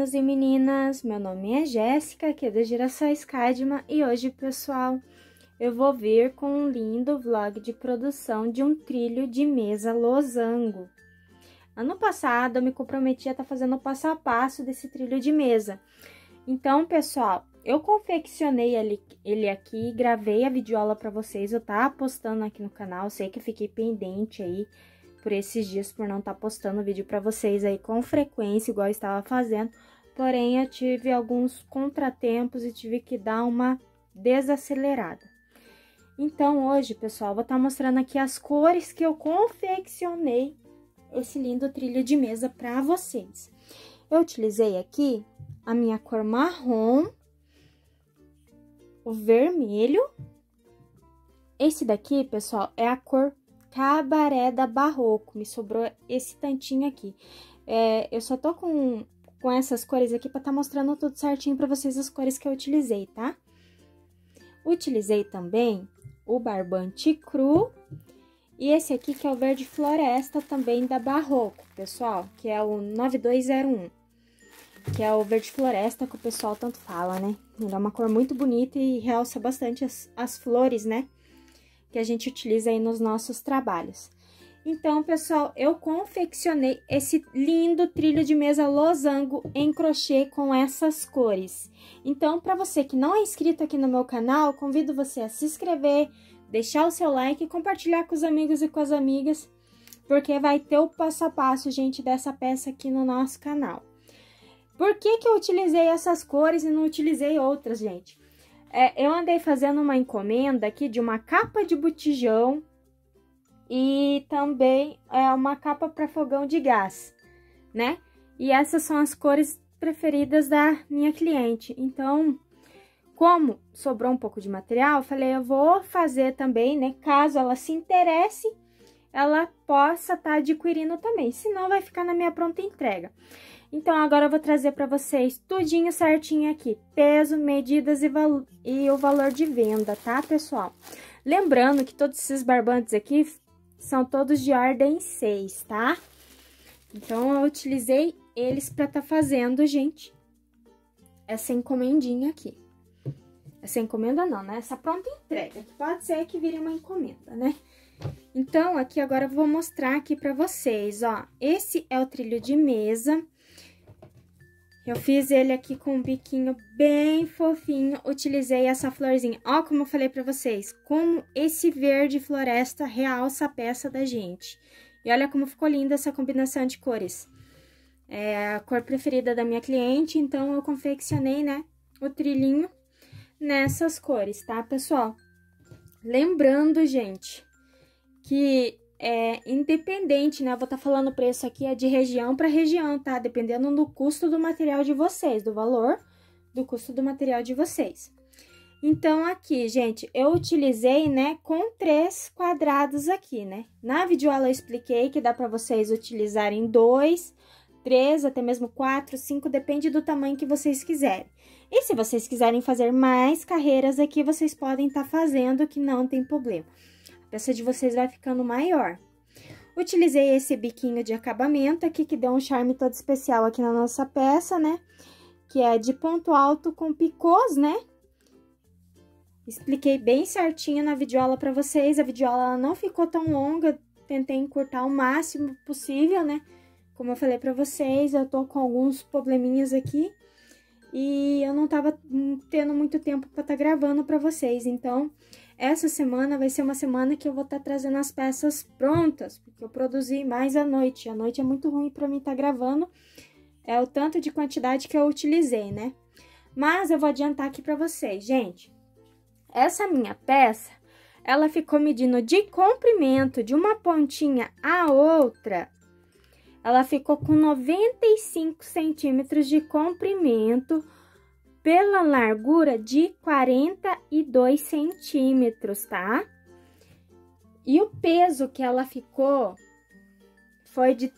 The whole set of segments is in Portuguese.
meninos e meninas, meu nome é Jéssica, aqui é da Girassóis Cadma, e hoje, pessoal, eu vou vir com um lindo vlog de produção de um trilho de mesa losango. Ano passado, eu me comprometi a estar fazendo o passo a passo desse trilho de mesa. Então, pessoal, eu confeccionei ele aqui, gravei a videoaula para vocês, eu tá postando aqui no canal, sei que eu fiquei pendente aí por esses dias, por não estar postando vídeo para vocês aí com frequência, igual eu estava fazendo. Porém, eu tive alguns contratempos e tive que dar uma desacelerada. Então, hoje, pessoal, vou estar mostrando aqui as cores que eu confeccionei esse lindo trilho de mesa para vocês. Eu utilizei aqui a minha cor marrom, o vermelho. Esse daqui, pessoal, é a cor Cabaré da Barroco, me sobrou esse tantinho aqui. Eu só tô com essas cores aqui pra tá mostrando tudo certinho pra vocês as cores que eu utilizei, tá? Utilizei também o barbante cru e esse aqui que é o verde floresta também da Barroco, pessoal, que é o 9201, que é o verde floresta que o pessoal tanto fala, né? Ele é uma cor muito bonita e realça bastante as flores, né? Que a gente utiliza aí nos nossos trabalhos. Então, pessoal, eu confeccionei esse lindo trilho de mesa losango em crochê com essas cores. Então, para você que não é inscrito aqui no meu canal, convido você a se inscrever, deixar o seu like e compartilhar com os amigos e com as amigas, porque vai ter o passo a passo, gente, dessa peça aqui no nosso canal. Por que que eu utilizei essas cores e não utilizei outras, gente? Eu andei fazendo uma encomenda aqui de uma capa de botijão e também uma capa para fogão de gás, né? E essas são as cores preferidas da minha cliente. Então, como sobrou um pouco de material, eu falei, eu vou fazer também, né? Caso ela se interesse, ela possa estar adquirindo também. Senão, vai ficar na minha pronta entrega. Então, agora eu vou trazer para vocês tudinho certinho aqui, peso, medidas e o valor de venda, tá, pessoal? Lembrando que todos esses barbantes aqui são todos de ordem 6, tá? Então, eu utilizei eles para tá fazendo, gente, essa encomendinha aqui. Essa encomenda não, né? Essa pronta entrega, que pode ser que vire uma encomenda, né? Então, aqui agora eu vou mostrar aqui para vocês, ó. Esse é o trilho de mesa. Eu fiz ele aqui com um biquinho bem fofinho, utilizei essa florzinha. Ó, como eu falei pra vocês, como esse verde floresta realça a peça da gente. E olha como ficou linda essa combinação de cores. É a cor preferida da minha cliente, então eu confeccionei, né, o trilhinho nessas cores, tá, pessoal? Lembrando, gente, que independente, né? Eu vou estar falando o preço aqui de região para região, tá? Dependendo do custo do material de vocês, do valor do custo do material de vocês. Então, aqui, gente, eu utilizei, né, com 3 quadrados aqui, né? Na videoaula eu expliquei que dá para vocês utilizarem 2, 3, até mesmo 4, 5, depende do tamanho que vocês quiserem. E se vocês quiserem fazer mais carreiras aqui, vocês podem estar fazendo, que não tem problema. A peça de vocês vai ficando maior. Utilizei esse biquinho de acabamento aqui, que deu um charme todo especial aqui na nossa peça, né? Que é de ponto alto com picôs, né? Expliquei bem certinho na videoaula pra vocês. A videoaula ela não ficou tão longa, tentei encurtar o máximo possível, né? Como eu falei pra vocês, eu tô com alguns probleminhas aqui. E eu não tava tendo muito tempo pra estar gravando pra vocês, então essa semana vai ser uma semana que eu vou estar trazendo as peças prontas, porque eu produzi mais à noite. À noite é muito ruim pra mim estar gravando, é o tanto de quantidade que eu utilizei, né? Mas eu vou adiantar aqui pra vocês, gente. Essa minha peça, ela ficou medindo de comprimento de uma pontinha a outra. Ela ficou com 95 centímetros de comprimento pela largura de 42 centímetros, tá? E o peso que ela ficou foi de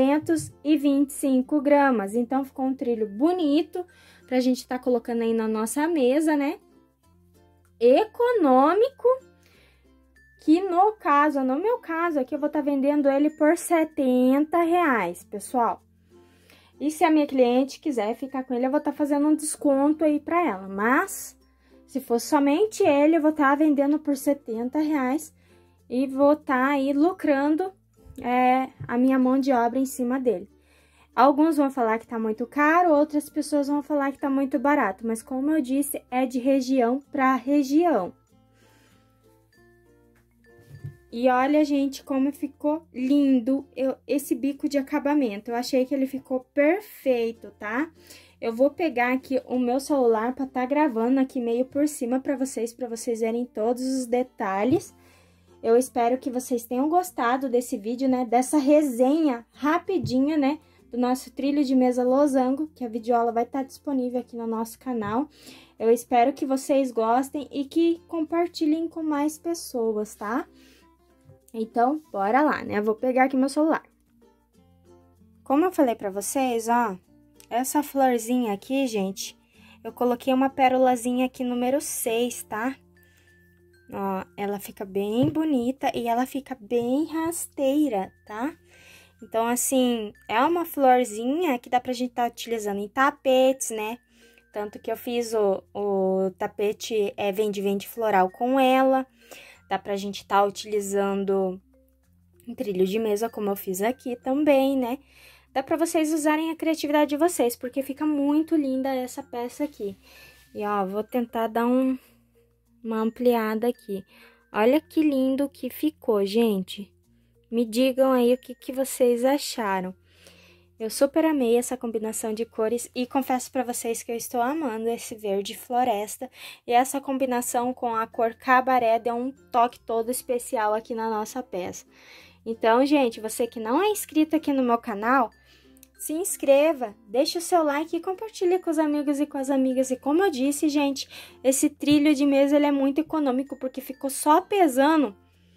325 gramas. Então, ficou um trilho bonito pra gente tá colocando aí na nossa mesa, né? Econômico. Que no meu caso aqui, eu vou estar vendendo ele por R$70, pessoal. E se a minha cliente quiser ficar com ele, eu vou estar fazendo um desconto aí pra ela. Mas, se for somente ele, eu vou estar vendendo por R$70 e vou estar aí lucrando a minha mão de obra em cima dele. Alguns vão falar que tá muito caro, outras pessoas vão falar que tá muito barato. Mas, como eu disse, é de região para região. E olha, gente, como ficou lindo esse bico de acabamento. Eu achei que ele ficou perfeito, tá? Eu vou pegar aqui o meu celular para tá gravando aqui meio por cima para vocês verem todos os detalhes. Eu espero que vocês tenham gostado desse vídeo, né? Dessa resenha rapidinha, né? Do nosso trilho de mesa losango, que a videoaula vai estar disponível aqui no nosso canal. Eu espero que vocês gostem e que compartilhem com mais pessoas, tá? Então, bora lá, né? Eu vou pegar aqui meu celular. Como eu falei pra vocês, ó, essa florzinha aqui, gente, eu coloquei uma pérolazinha aqui número 6, tá? Ó, ela fica bem bonita e ela fica bem rasteira, tá? Então, assim, é uma florzinha que dá pra gente tá utilizando em tapetes, né? Tanto que eu fiz o tapete vende floral com ela. Dá pra gente tá utilizando em trilho de mesa, como eu fiz aqui também, né? Dá pra vocês usarem a criatividade de vocês, porque fica muito linda essa peça aqui. E, ó, vou tentar dar uma ampliada aqui. Olha que lindo que ficou, gente. Me digam aí o que vocês acharam. Eu super amei essa combinação de cores e confesso pra vocês que eu estou amando esse verde floresta. E essa combinação com a cor cabaré deu um toque todo especial aqui na nossa peça. Então, gente, você que não é inscrito aqui no meu canal, se inscreva, deixa o seu like e compartilhe com os amigos e com as amigas. E como eu disse, gente, esse trilho de mesa ele é muito econômico porque ficou só pesando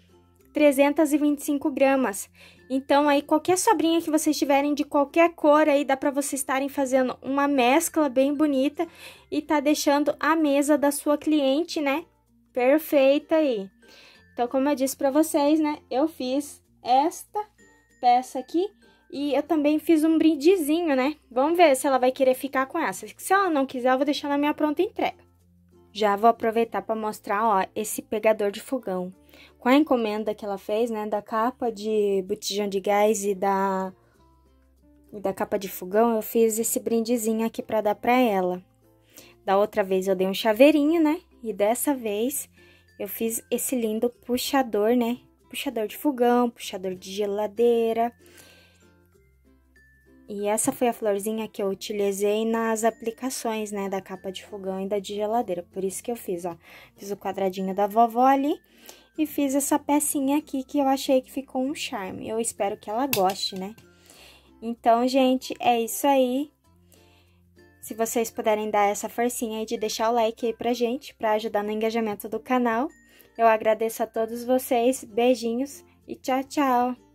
325 gramas. Então, aí, qualquer sobrinha que vocês tiverem de qualquer cor aí, dá pra vocês estarem fazendo uma mescla bem bonita e tá deixando a mesa da sua cliente, né, perfeita aí. Então, como eu disse pra vocês, né, eu fiz esta peça aqui e eu também fiz um brindezinho, né. Vamos ver se ela vai querer ficar com essa. Se ela não quiser, eu vou deixar na minha pronta entrega. Já vou aproveitar para mostrar, ó, esse pegador de fogão. Com a encomenda que ela fez, né, da capa de botijão de gás e da capa de fogão, eu fiz esse brindezinho aqui para dar para ela. Da outra vez eu dei um chaveirinho, né, e dessa vez eu fiz esse lindo puxador, né, puxador de fogão, puxador de geladeira. E essa foi a florzinha que eu utilizei nas aplicações, né, da capa de fogão e da de geladeira. Por isso que eu fiz, ó, fiz o quadradinho da vovó ali e fiz essa pecinha aqui que eu achei que ficou um charme. Eu espero que ela goste, né? Então, gente, é isso aí. Se vocês puderem dar essa forcinha aí de deixar o like aí pra gente, pra ajudar no engajamento do canal, eu agradeço a todos vocês. Beijinhos e tchau, tchau!